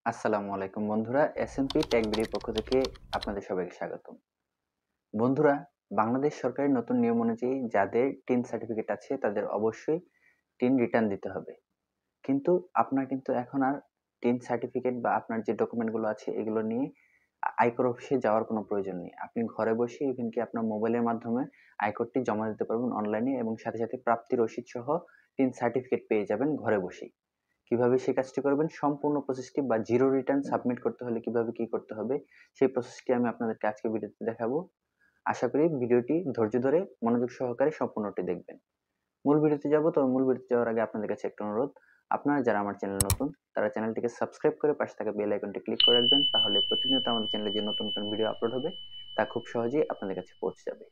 আসসালামু আলাইকুম বন্ধুরা, SMP টেক বিডির পক্ষ থেকে আপনাদের সবাইকে স্বাগতম। বন্ধুরা, বাংলাদেশ সরকারের নতুন নিয়ম অনুযায়ী যাদের টিন সার্টিফিকেট আছে তাদের অবশ্যই টিন রিটার্ন দিতে হবে। কিন্তু আপনার কিন্তু এখন আর টিন সার্টিফিকেট বা আপনার যে ডকুমেন্টগুলো আছে এগুলো নিয়ে আয়কর অফিসে যাওয়ার কোনো প্রয়োজন নেই। আপনি ঘরে বসে ইভেন কি আপনার মোবাইলের মাধ্যমে আয়করটি জমা দিতে পারবেন অনলাইনে এবং সাথে সাথে প্রাপ্তি রসিদ সহ টিন সার্টিফিকেট পেয়ে যাবেন ঘরে বসেই। কিভাবে সেই কাজটি করবেন সম্পূর্ণ প্রসেসটি বা জিরো রিটার্ন সাবমিট করতে হলে কিভাবে কি করতে হবে সেই প্রসেসটি আমি আপনাদেরকে আজকে ভিডিওতে দেখাবো। আশা করি ভিডিওটি ধৈর্য ধরে মনোযোগ সহকারে সম্পূর্ণটি দেখবেন। মূল ভিডিওতে যাব, তবে মূল ভিডিওতে যাওয়ার আগে আপনাদের কাছে একটা অনুরোধ, আপনারা যারা আমার চ্যানেল নতুন তারা চ্যানেলটিকে সাবস্ক্রাইব করে পাশে থাকা বেল আইকনটি ক্লিক করে রাখবেন, তাহলে প্রতিনিয়ত আমাদের চ্যানেলে যে নতুন নতুন ভিডিও আপলোড হবে তা খুব সহজেই আপনাদের কাছে পৌঁছে যাবে।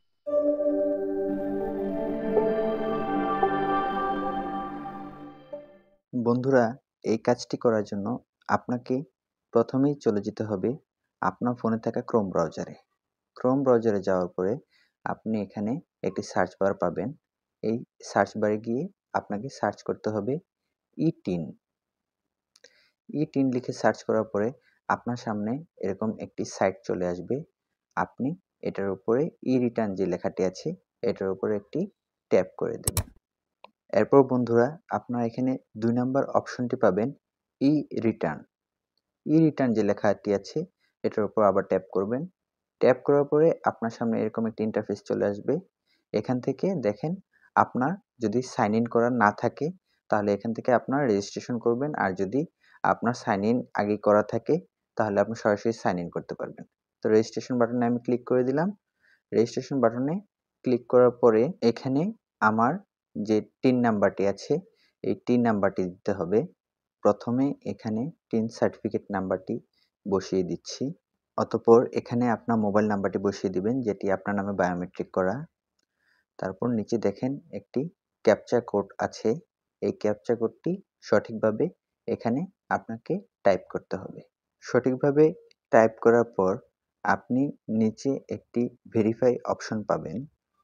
বন্ধুরা, এই কাজটি করার জন্য আপনাকে প্রথমেই চলে যেতে হবে আপনার ফোনে থাকা ক্রোম ব্রাউজারে। ক্রোম ব্রাউজারে যাওয়ার পরে আপনি এখানে একটি সার্চ বার পাবেন। এই সার্চ বারে গিয়ে আপনাকে সার্চ করতে হবে ই-টিন। ই-টিন লিখে সার্চ করার পরে আপনার সামনে এরকম একটি সাইট চলে আসবে। আপনি এটার উপরে ই-রিটার্ন যে লেখাটি আছে এটার উপরে একটি ট্যাপ করে দেবেন। এরপর বন্ধুরা, আপনারা এখানে ২ নাম্বার অপশনটি পাবেন ই-রিটার্ন। ই-রিটার্ন যে লেখাটি আছে এটার উপর আবার ট্যাপ করবেন। ট্যাপ করার পরে আপনার সামনে এরকম একটি ইন্টারফেস চলে আসবে। এখান থেকে দেখেন, আপনার যদি সাইন ইন করা না থাকে তাহলে এখান থেকে আপনার রেজিস্ট্রেশন করবেন, আর যদি আপনার সাইন ইন আগে করা থাকে তাহলে আপনি সরাসরি সাইন ইন করতে পারবেন। তো রেজিস্ট্রেশন বাটনে আমি ক্লিক করে দিলাম। রেজিস্ট্রেশন বাটনে ক্লিক করার পরে এখানে আমার যে টিন নাম্বারটি আছে এই টিন নাম্বারটি দিতে হবে। প্রথমে এখানে টিন সার্টিফিকেট নাম্বারটি বসিয়ে দিচ্ছি। অতঃপর এখানে আপনার মোবাইল নাম্বারটি বসিয়ে দিবেন, যেটি আপনার নামে বায়োমেট্রিক করা। তারপর নিচে দেখেন একটি ক্যাপচা কোড আছে। এই ক্যাপচা কোডটি সঠিকভাবে এখানে আপনাকে টাইপ করতে হবে। সঠিকভাবে টাইপ করার পর আপনি নিচে একটি ভেরিফাই অপশন পাবেন।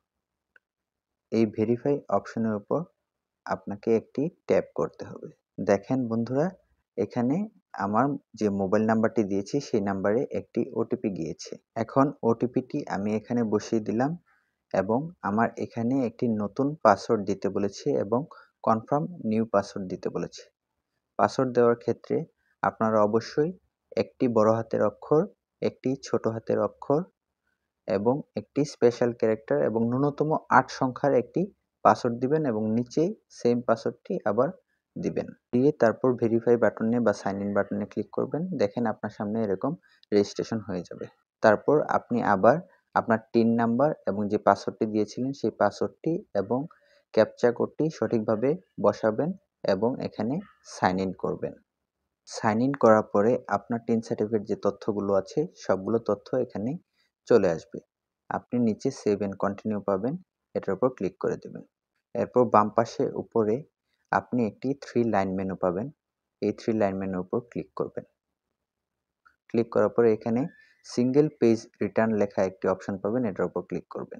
এই ভেরিফাই অপশনের উপর আপনাকে একটি ট্যাপ করতে হবে। দেখেন বন্ধুরা, এখানে আমার যে মোবাইল নাম্বারটি দিয়েছি সেই নাম্বারে একটি ওটিপি গিয়েছে। এখন ওটিপিটি আমি এখানে বসিয়ে দিলাম এবং আমার এখানে একটি নতুন পাসওয়ার্ড দিতে বলেছে এবং কনফার্ম নিউ পাসওয়ার্ড দিতে বলেছে। পাসওয়ার্ড দেওয়ার ক্ষেত্রে আপনারা অবশ্যই একটি বড় হাতের অক্ষর, একটি ছোট হাতের অক্ষর এবং একটি স্পেশাল ক্যারেক্টার এবং ন্যূনতম ৮ সংখ্যার একটি পাসওয়ার্ড দিবেন এবং নিচে সেম পাসওয়ার্ডটি আবার দিবেন। দিয়ে তারপর ভেরিফাই বাটনে বা সাইন ইন বাটনে ক্লিক করবেন। দেখেন আপনার সামনে এরকম রেজিস্ট্রেশন হয়ে যাবে। তারপর আপনি আবার আপনার টিন নাম্বার এবং যে পাসওয়ার্ডটি দিয়েছিলেন সেই পাসওয়ার্ডটি এবং ক্যাপচা কোডটি সঠিকভাবে বসাবেন এবং এখানে সাইন ইন করবেন। সাইন ইন করার পরে আপনার টিন সার্টিফিকেট যে তথ্যগুলো আছে সবগুলো তথ্য এখানে চলে আসবে। আপনি নিচে সেভ এন্ড কন্টিনিউ পাবেন, এটার উপর ক্লিক করে দেবেন। এরপর বাম পাশে উপরে আপনি একটি 3 লাইন মেনু পাবেন। এই 3 লাইন মেনুর উপর ক্লিক করবেন। ক্লিক করার পরে এখানে সিঙ্গেল পেজ রিটার্ন লেখা একটি অপশন পাবেন, এটার উপর ক্লিক করবেন।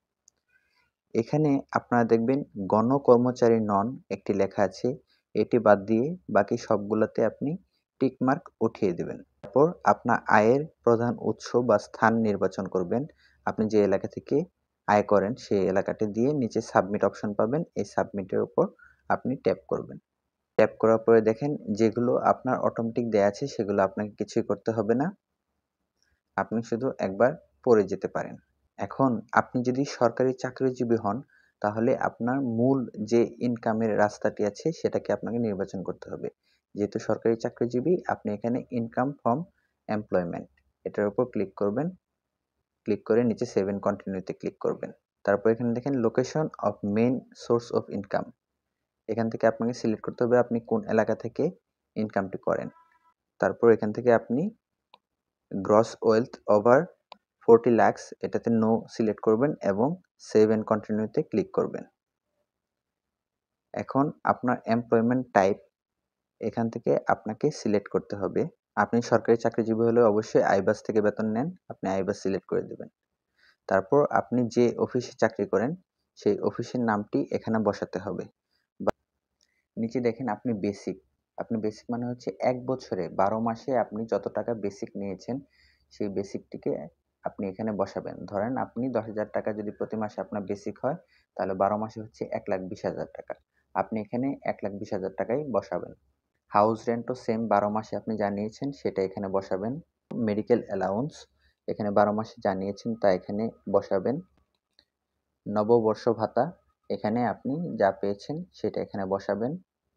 এখানে আপনারা দেখবেন গণকর্মচারী নন একটি লেখা আছে, এটি বাদ দিয়ে বাকি সবগুলোতে আপনি টিক মার্ক উঠিয়ে দেবেন। তারপর আপনার আয়ের প্রধান উৎস বা স্থান নির্বাচন করবেন। আপনি যে এলাকা থেকে আয় করেন সেই এলাকাটি দিয়ে নিচে সাবমিট অপশন পাবেন, এই সাবমিটের উপর আপনি ট্যাপ করবেন। ট্যাপ করার পরে দেখেন যেগুলো আপনার অটোমেটিক দেয়া আছে সেগুলো আপনাকে কিছুই করতে হবে না, আপনি শুধু একবার পড়ে যেতে পারেন। এখন আপনি যদি সরকারি চাকরিজীবী হন তাহলে আপনার মূল যে ইনকামের রাস্তাটি আছে সেটাকে আপনাকে নির্বাচন করতে হবে। যেহেতু সরকারি চাকরিজীবী, আপনি এখানে ইনকাম ফ্রম এমপ্লয়মেন্ট এটার উপর ক্লিক করবেন। ক্লিক করে নিচে সেভ এন্ড কন্টিনিউতে ক্লিক করবেন। তারপর এখানে দেখেন location of main source of income, এখান থেকে আপনাকে সিলেক্ট করতে হবে আপনি কোন এলাকা থেকে ইনকামটি করেন। তারপর এখান থেকে আপনি গ্রস ওয়েলথ ওভার 40 লাখস এটাতে নো সিলেক্ট করবেন এবং সেভ এন্ড কন্টিনিউতে ক্লিক করবেন। এখন আপনার এমপ্লয়মেন্ট টাইপ এখান থেকে আপনাকে সিলেক্ট করতে হবে। আপনি সরকারি চাকরিজীবী হলে অবশ্যই আইবাস থেকে বেতন নেন, আপনি আইবাস সিলেক্ট করে দেবেন। তারপর আপনি যে অফিসে চাকরি করেন সেই অফিসের নামটি এখানে বসাতে হবে। নিচে দেখেন আপনি বেসিক আপনি বেসিক মানে হচ্ছে ১ বছরে ১২ মাসে আপনি যত টাকা বেসিক নিয়েছেন, সেই বেসিকটিকে আপনি এখানে বসাবেন। ধরেন আপনি ৳১০,০০০ যদি প্রতি মাসে আপনার বেসিক হয়, তাহলে ১২ মাসে হচ্ছে ৳১,২০,০০০। আপনি এখানে ৳১,২০,০০০ বসাবেন। হাউস রেন্টও সেম ১২ মাসে আপনি যা নিয়েছেন সেটা এখানে বসাবেন। মেডিকেল অ্যালাউন্স এখানে ১২ মাসে যা নিয়েছেন তা এখানে বসাবেন। নববর্ষ ভাতা এখানে আপনি যা পেয়েছেন সেটা এখানে বসাবেন।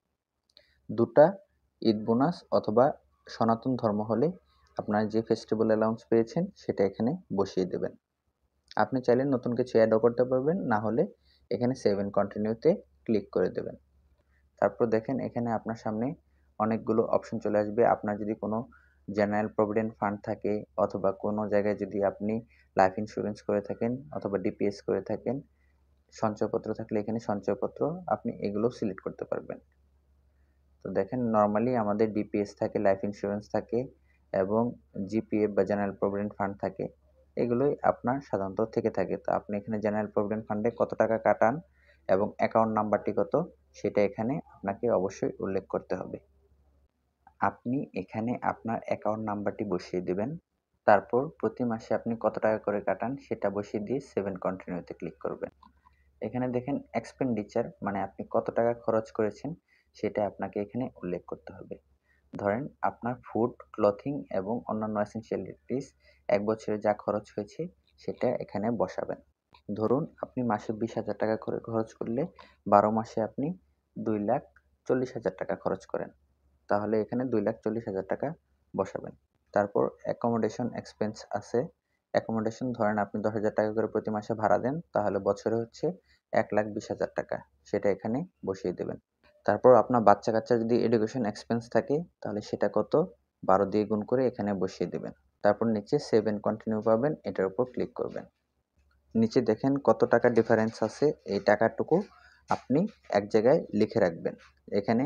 ২ টা ঈদ বোনাস অথবা সনাতন ধর্ম হলে আপনার যে ফেস্টিভ্যাল অ্যালাউন্স পেয়েছেন সেটা এখানে বসিয়ে দেবেন। আপনি চাইলে নতুন কিছু অ্যাডও করতে পারবেন, না হলে এখানে সেভ এন্ড কন্টিনিউতে ক্লিক করে দেবেন। তারপর দেখেন এখানে আপনার সামনে অনেকগুলো অপশন চলে আসবে। আপনার যদি কোনো জেনারেল প্রভিডেন্ট ফান্ড থাকে অথবা কোনো জায়গায় যদি আপনি লাইফ ইন্স্যুরেন্স করে থাকেন অথবা ডিপিএস করে থাকেন, সঞ্চয়পত্র থাকলে এখানে সঞ্চয়পত্র আপনি এগুলো সিলেক্ট করতে পারবেন। তো দেখেন নরমালি আমাদের ডিপিএস থাকে, লাইফ ইন্স্যুরেন্স থাকে এবং জিপিএফ বা জেনারেল প্রভিডেন্ট ফান্ড থাকে। এগুলোই আপনার সাধারণত থেকে থাকে। তো আপনি এখানে জেনারেল প্রভিডেন্ট ফান্ডে কত টাকা কাটান এবং অ্যাকাউন্ট নাম্বারটি কত সেটা এখানে আপনাকে অবশ্যই উল্লেখ করতে হবে। আপনি এখানে আপনার অ্যাকাউন্ট নাম্বারটি বসিয়ে দিবেন। তারপর প্রতি মাসে আপনি কত টাকা করে কাটান সেটা বসিয়ে দিয়ে সেভ এন্ড কন্টিনিউতে ক্লিক করবেন। এখানে দেখেন এক্সপেন্ডিচার মানে আপনি কত টাকা খরচ করেছেন সেটা আপনাকে এখানে উল্লেখ করতে হবে। ধরেন আপনার ফুড, ক্লথিং এবং অন্যান্য এসেনশিয়ালিটিস ১ বছরে যা খরচ হয়েছে সেটা এখানে বসাবেন। ধরুন আপনি মাসে ৳২০,০০০ করে খরচ করলে ১২ মাসে আপনি ৳২,৪০,০০০ খরচ করেন। তাহলে এখানে ৳২,৪০,০০০ বসাবেন। তারপর অ্যাকোমোডেশন এক্সপেন্স আছে। অ্যাকোমোডেশন ধরেন আপনি ৳১০,০০০ করে প্রতি মাসে ভাড়া দেন, তাহলে বছরে হচ্ছে ৳১,২০,০০০ সেটা এখানে বসিয়ে দেবেন। তারপর আপনার বাচ্চা-কাচ্চার যদি এডুকেশন এক্সপেন্স থাকে তাহলে সেটা কত ১২ দিয়ে গুণ করে এখানে বসিয়ে দেবেন। তারপর নিচে সেভ এন্ড কন্টিনিউ পাবেন, এটার উপর ক্লিক করবেন। নিচে দেখেন কত টাকা ডিফারেন্স আছে, এই টাকাটুকু আপনি এক জায়গায় লিখে রাখবেন। এখানে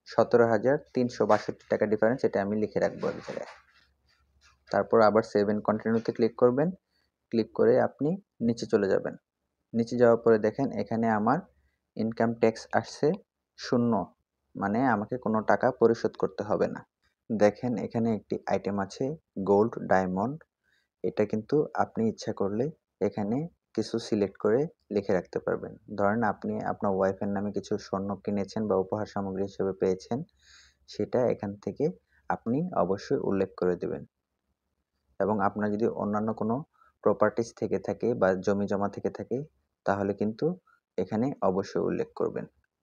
৳১৭,৩৬২ ডিফারেন্স, এটা আমি লিখে রাখবো এক জায়গায়। তারপর আবার সেভ এন্ড কন্টিনিউতে ক্লিক করবেন। ক্লিক করে আপনি নিচে চলে যাবেন। নিচে যাওয়ার পরে দেখেন এখানে আমার ইনকাম ট্যাক্স আসছে ০, মানে আমাকে কোনো টাকা পরিশোধ করতে হবে না। দেখেন এখানে একটি আইটেম আছে গোল্ড, ডায়মন্ড। এটা কিন্তু আপনি ইচ্ছা করলে এখানে কিছু সিলেক্ট করে লিখে রাখতে পারবেন। ধরেন আপনি আপনার ওয়াইফের নামে কিছু স্বর্ণ কিনেছেন বা উপহার সামগ্রী হিসেবে পেয়েছেন, সেটা এখান থেকে আপনি অবশ্যই উল্লেখ করে দেবেন। এবং আপনার যদি অন্যান্য কোনো প্রপার্টিজ থেকে থাকে বা জমি-জমা থেকে থাকে তাহলে কিন্তু এখানে অবশ্যই উল্লেখ করবেন।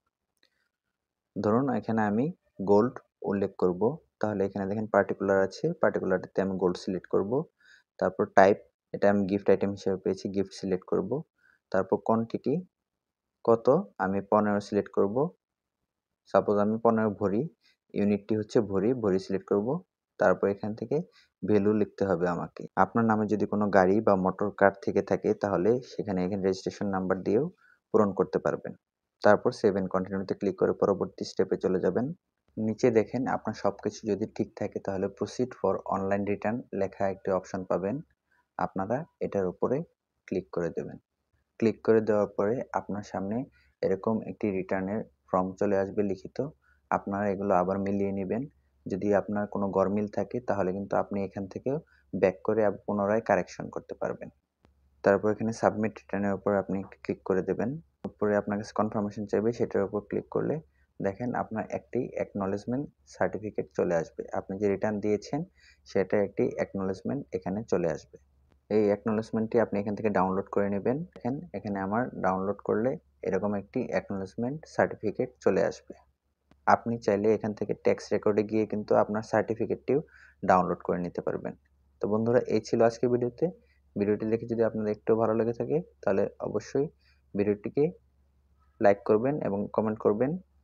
ধরুন এখানে আমি গোল্ড উল্লেখ করব, তাহলে এখানে দেখেন পার্টিকুলার আছে, পার্টিকুলারটিতে আমি গোল্ড সিলেক্ট করব। তারপর টাইপ, এটা আমি গিফট আইটেম হিসেবে পেয়েছি, গিফট সিলেক্ট করব। তারপর কোয়ান্টিটি কত, আমি ১৫ সিলেক্ট করব। সাপোজ আমি ১৫ ভরি, ইউনিটটি হচ্ছে ভরি, ভরি সিলেক্ট করব। তারপর এখান থেকে ভ্যালু লিখতে হবে আমাকে। আপনার নামে যদি কোনো গাড়ি বা মোটর কার থেকে থাকে তাহলে এখানে রেজিস্ট্রেশন নাম্বার দিয়েও পূরণ করতে পারবেন। তারপর সেভ এন্ড কন্টিনিউতে ক্লিক করে পরবর্তী স্টেপে চলে যাবেন। নিচে দেখেন আপনার সবকিছু যদি ঠিক থাকে তাহলে প্রসিড ফর অনলাইন রিটার্ন লেখা একটি অপশন পাবেন। আপনারা এটার উপরে ক্লিক করে দেবেন। ক্লিক করে দেওয়ার পরে আপনার সামনে এরকম একটি রিটার্নের ফর্ম চলে আসবে লিখিত। আপনারা এগুলো আবার মিলিয়ে নেবেন। যদি আপনার কোনো গরমিল থাকে তাহলে কিন্তু আপনি এখান থেকেও ব্যাক করে পুনরায় কারেকশন করতে পারবেন। তারপর এখানে সাবমিট রিটার্নের উপর আপনি ক্লিক করে দেবেন। উপরে আপনার কাছে কনফার্মেশন চাইবে, সেটার উপর ক্লিক করলে দেখেন আপনার একটি অ্যাকনলেজমেন্ট সার্টিফিকেট চলে আসবে। আপনি যে রিটার্ন দিয়েছেন সেটা একটি অ্যাকনলেজমেন্ট এখানে চলে আসবে। এই অ্যাকনলেজমেন্টটি আপনি এখান থেকে ডাউনলোড করে নেবেন। দেখেন এখানে আমার ডাউনলোড করলে এরকম একটি অ্যাকনলেজমেন্ট সার্টিফিকেট চলে আসবে। আপনি চাইলে এখান থেকে ট্যাক্স রেকর্ডে গিয়ে কিন্তু আপনার সার্টিফিকেটটিও ডাউনলোড করে নিতে পারবেন। তো বন্ধুরা, এই ছিল আজকের ভিডিওতে। ভিডিওটি দেখে যদি আপনাদের একটু ভালো লেগে থাকে তাহলে অবশ্যই ভিডিওটিকে লাইক করবেন এবং কমেন্ট করবেন।